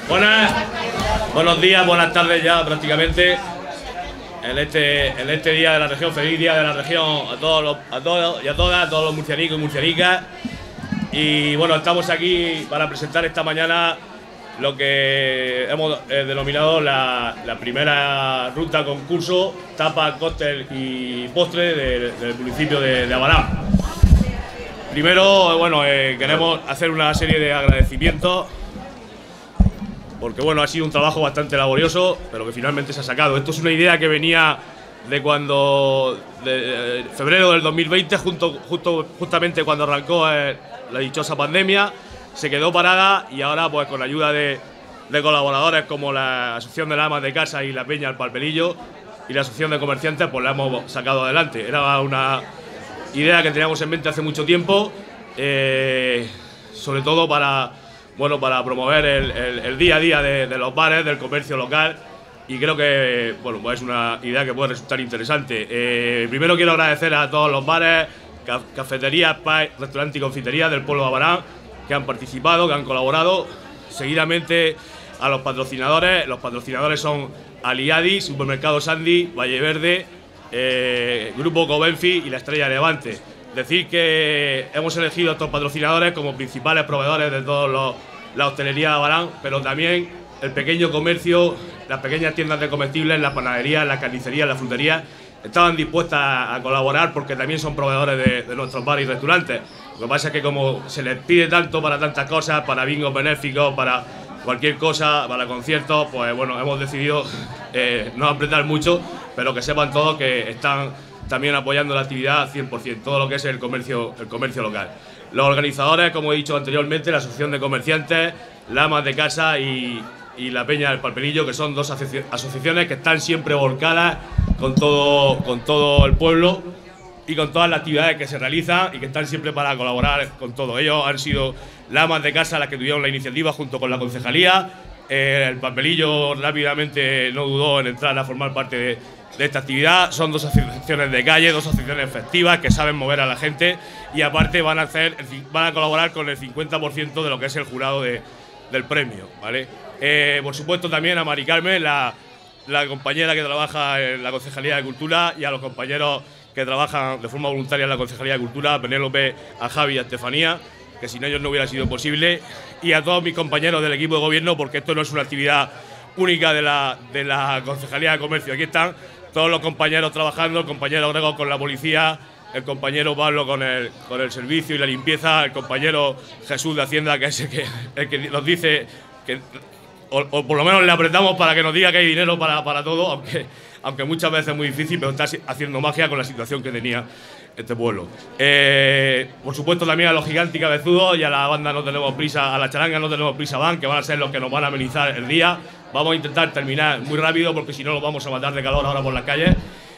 Buenos días, buenas tardes ya prácticamente en este día de la región, feliz día de la región a todos y a todas, a todos los murcianicos y murcianicas. Y bueno, estamos aquí para presentar esta mañana lo que hemos denominado la primera ruta concurso tapa, cóctel y postre del municipio de Abarán. Primero, bueno, queremos hacer una serie de agradecimientos porque bueno, ha sido un trabajo bastante laborioso, pero que finalmente se ha sacado. Esto es una idea que venía de febrero del 2020, justamente cuando arrancó la dichosa pandemia. Se quedó parada y ahora, pues con la ayuda de colaboradores como la Asociación de las Amas de Casa y la Peña El Palpelillo y la Asociación de Comerciantes, pues la hemos sacado adelante. Era una idea que teníamos en mente hace mucho tiempo, sobre todo para promover el día a día de los bares, del comercio local, y creo que bueno, pues es una idea que puede resultar interesante. Primero quiero agradecer a todos los bares, cafeterías, restaurantes y confiterías del pueblo de Abarán que han participado, que han colaborado. Seguidamente a los patrocinadores. Los patrocinadores son Aliadi, Supermercado Sandy, Valle Verde, Grupo Cobenfi y la Estrella Levante. Decir que hemos elegido a estos patrocinadores como principales proveedores de toda la hostelería de Abarán, pero también el pequeño comercio, las pequeñas tiendas de comestibles, las panaderías, las carnicerías, las fruterías, estaban dispuestas a colaborar porque también son proveedores de nuestros bares y restaurantes. Lo que pasa es que como se les pide tanto para tantas cosas, para bingos benéficos, para cualquier cosa, para conciertos, pues bueno, hemos decidido no apretar mucho, pero que sepan todos que están también apoyando la actividad 100%, todo lo que es el comercio local. Los organizadores, como he dicho anteriormente, la Asociación de Comerciantes, la Amas de Casa y la Peña del Palpelillo, que son dos asociaciones que están siempre volcadas con todo el pueblo y con todas las actividades que se realizan y que están siempre para colaborar con todo. Ellos han sido las Amas de Casa las que tuvieron la iniciativa junto con la concejalía. El Palpelillo rápidamente no dudó en entrar a formar parte de esta actividad. Son dos asociaciones de calle, dos asociaciones festivas que saben mover a la gente y aparte van a colaborar con el 50% de lo que es el jurado del premio, ¿vale? Por supuesto también a Mari Carmen, la compañera que trabaja en la Concejalía de Cultura, y a los compañeros que trabajan de forma voluntaria en la Concejalía de Cultura, a Penélope, a Javi y a Estefanía, que sin ellos no hubiera sido posible, y a todos mis compañeros del equipo de gobierno, porque esto no es una actividad única de la Concejalía de Comercio. Aquí están todos los compañeros trabajando, el compañero Grego con la policía, el compañero Pablo con el servicio y la limpieza, el compañero Jesús de Hacienda, que es el que nos dice que, o por lo menos le apretamos para que nos diga que hay dinero para todo, aunque muchas veces es muy difícil, pero está haciendo magia con la situación que tenía este pueblo. Por supuesto también a los gigantes y cabezudos y a la banda No Tenemos Prisa, a la charanga No Tenemos Prisa Van, que van a ser los que nos van a amenizar el día. Vamos a intentar terminar muy rápido porque si no los vamos a matar de calor ahora por las calles.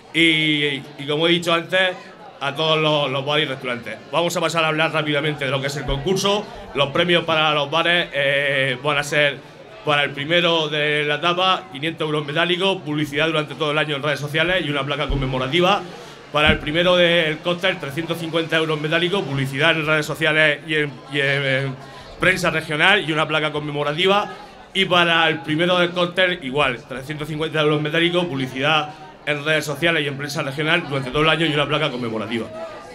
Y como he dicho antes, a todos los bares y restaurantes. Vamos a pasar a hablar rápidamente de lo que es el concurso. Los premios para los bares van a ser, para el primero de la etapa, 500 euros metálicos, publicidad durante todo el año en redes sociales y una placa conmemorativa. Para el primero del cóctel, 350 euros metálicos, publicidad en redes sociales y en prensa regional y una placa conmemorativa. Y para el primero del cóctel, igual, 350 euros metálicos, publicidad en redes sociales y en prensa regional durante todo el año y una placa conmemorativa.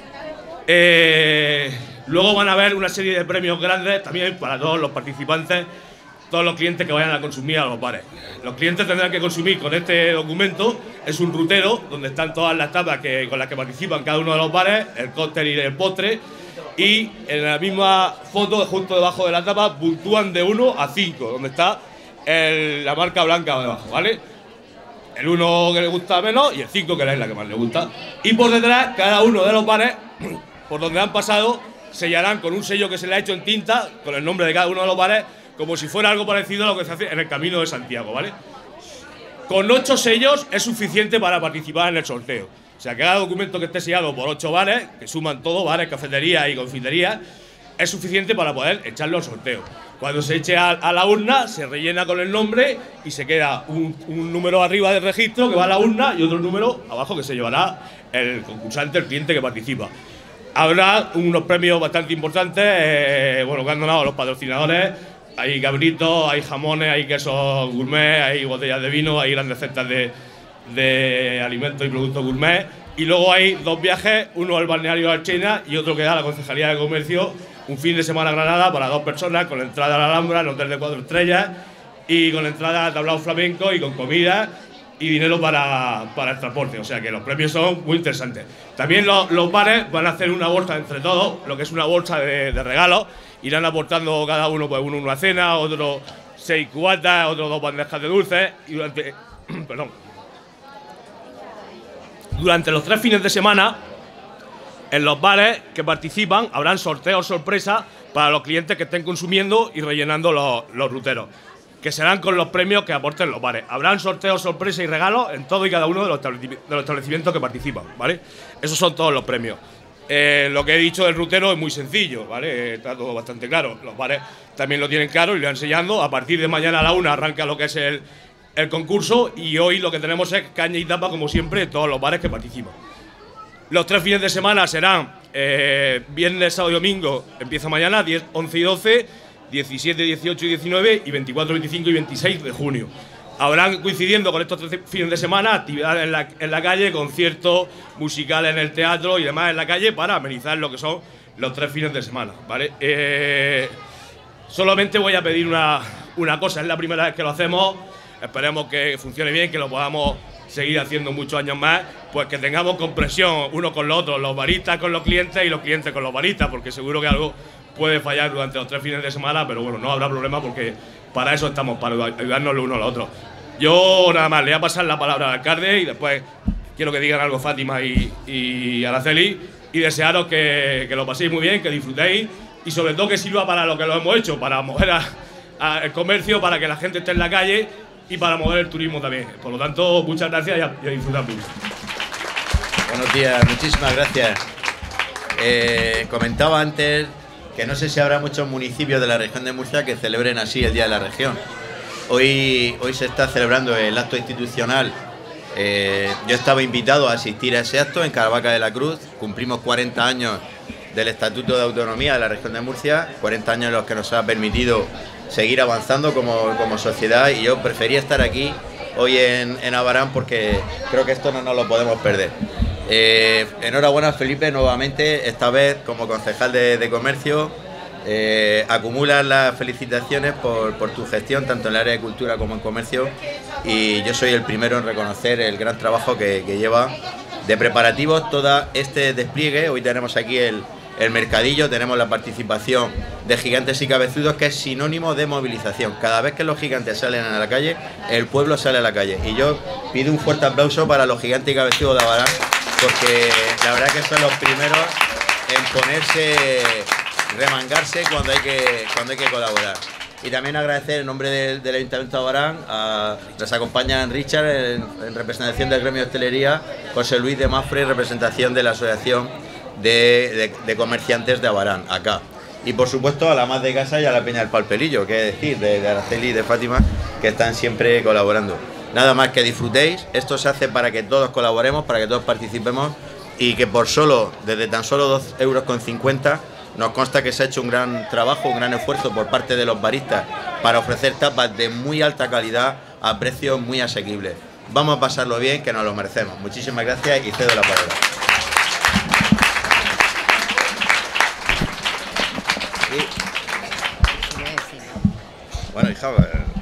Luego van a haber una serie de premios grandes también para todos los participantes, todos los clientes que vayan a consumir a los bares. Los clientes tendrán que consumir con este documento, es un rutero donde están todas las tapas con las que participan cada uno de los bares, el cóctel y el postre, y en la misma foto, justo debajo de la tapa, puntúan de 1 a 5, donde está la marca blanca debajo, ¿vale? El 1 que le gusta menos y el 5 que es la que más le gusta. Y por detrás, cada uno de los bares, por donde han pasado, sellarán con un sello que se le ha hecho en tinta, con el nombre de cada uno de los bares, como si fuera algo parecido a lo que se hace en el Camino de Santiago, ¿vale? Con 8 sellos es suficiente para participar en el sorteo. O sea, que cada documento que esté sellado por 8 bares, que suman todo, bares, cafeterías y confiterías, es suficiente para poder echarlo al sorteo. Cuando se eche a la urna, se rellena con el nombre y se queda un número arriba del registro que va a la urna y otro número abajo que se llevará el concursante, el cliente que participa. Habrá unos premios bastante importantes, que han donado los patrocinadores, hay cabritos, hay jamones, hay quesos gourmet, hay botellas de vino, hay grandes cestas de alimentos y productos gourmet. Y luego hay 2 viajes, uno al balneario de Alchena y otro que da la Concejalía de Comercio, un fin de semana a Granada para 2 personas, con entrada a la Alhambra, en hotel de 4 estrellas, y con entrada a tablao flamenco y con comida y dinero para el transporte. O sea que los premios son muy interesantes. También los bares van a hacer una bolsa entre todos, lo que es una bolsa de regalos. Irán aportando cada uno, pues uno una cena, otro 6 cubatas, otro 2 bandejas de dulces. Y durante los 3 fines de semana, en los bares que participan, habrán sorteos sorpresa para los clientes que estén consumiendo y rellenando los ruteros, que serán con los premios que aporten los bares. Habrán sorteos sorpresa y regalos en todo y cada uno de los establecimientos que participan, ¿vale? Esos son todos los premios. Lo que he dicho del rutero es muy sencillo, ¿vale? Está todo bastante claro. Los bares también lo tienen claro y lo irán enseñando. A partir de mañana a la 1 arranca lo que es el concurso, y hoy lo que tenemos es caña y tapa, como siempre, en todos los bares que participan. Los 3 fines de semana serán viernes, sábado y domingo, empieza mañana, 10, 11 y 12, 17, 18 y 19, y 24, 25 y 26 de junio. Habrán, coincidiendo con estos 3 fines de semana, actividades en la calle, conciertos musicales en el teatro y demás en la calle para amenizar lo que son los 3 fines de semana, ¿vale? Solamente voy a pedir una cosa, es la primera vez que lo hacemos, esperemos que funcione bien, que lo podamos seguir haciendo muchos años más, pues que tengamos compresión uno con los otros, los baristas con los clientes y los clientes con los baristas, porque seguro que algo puede fallar durante los 3 fines de semana, pero bueno, no habrá problema porque para eso estamos, para ayudarnos los unos a los otros. Yo nada más, le voy a pasar la palabra al alcalde y después quiero que digan algo Fátima y Araceli, y desearos que lo paséis muy bien, que disfrutéis y sobre todo que sirva para lo que lo hemos hecho, para mover el comercio, para que la gente esté en la calle y para mover el turismo también. Por lo tanto, muchas gracias y a disfrutar mucho. Buenos días, muchísimas gracias. Comentaba antes que no sé si habrá muchos municipios de la región de Murcia que celebren así el Día de la Región. Hoy se está celebrando el acto institucional. Yo estaba invitado a asistir a ese acto en Caravaca de la Cruz. Cumplimos 40 años del Estatuto de Autonomía de la región de Murcia, 40 años en los que nos ha permitido seguir avanzando como sociedad, y yo prefería estar aquí hoy en Abarán porque creo que esto no nos lo podemos perder. Enhorabuena, Felipe, nuevamente, esta vez como concejal de comercio. Acumulas las felicitaciones por tu gestión tanto en el área de cultura como en comercio, y yo soy el primero en reconocer el gran trabajo que lleva de preparativos todo este despliegue. Hoy tenemos aquí el mercadillo, tenemos la participación de Gigantes y Cabezudos, que es sinónimo de movilización. Cada vez que los gigantes salen a la calle, el pueblo sale a la calle, y yo pido un fuerte aplauso para los Gigantes y Cabezudos de Abarán, porque la verdad que son los primeros en ponerse, remangarse cuando hay que colaborar. Y también agradecer en nombre del Ayuntamiento de Abarán, nos acompañan Richard en representación del gremio de hostelería, José Luis de Mafre en representación de la Asociación de Comerciantes de Abarán, acá. Y por supuesto a la Más de Casa y a la Peña del Palpelillo, que decir, de Araceli y de Fátima, que están siempre colaborando. Nada más, que disfrutéis. Esto se hace para que todos colaboremos, para que todos participemos, y que desde tan solo 2,50 € nos consta que se ha hecho un gran trabajo, un gran esfuerzo por parte de los baristas para ofrecer tapas de muy alta calidad a precios muy asequibles. Vamos a pasarlo bien, que nos lo merecemos. Muchísimas gracias y cedo la palabra. Bueno, hija.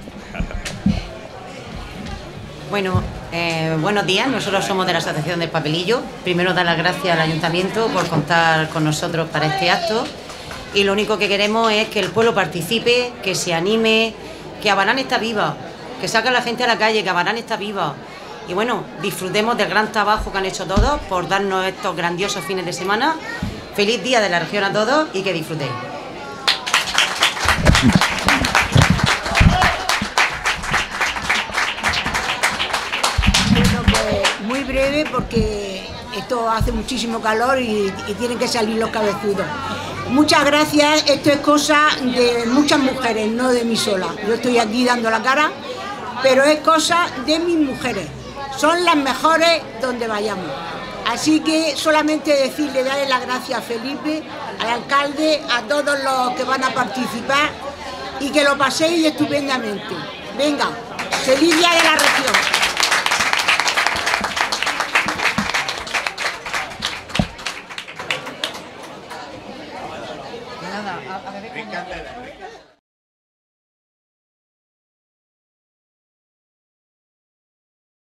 Bueno, buenos días. Nosotros somos de la Asociación del Papelillo. Primero, dar las gracias al Ayuntamiento por contar con nosotros para este acto. Y lo único que queremos es que el pueblo participe, que se anime, que Abarán está viva, que saque a la gente a la calle, que Abarán está viva. Y bueno, disfrutemos del gran trabajo que han hecho todos por darnos estos grandiosos fines de semana. Feliz Día de la Región a todos y que disfrutéis. Breve, porque esto hace muchísimo calor y tienen que salir los cabezudos. Muchas gracias. Esto es cosa de muchas mujeres, no de mí sola. Yo estoy aquí dando la cara, pero es cosa de mis mujeres. Son las mejores donde vayamos. Así que solamente decirle, darle las gracias a Felipe, al alcalde, a todos los que van a participar, y que lo paséis estupendamente. Venga, feliz día de la región. Nada, a ver.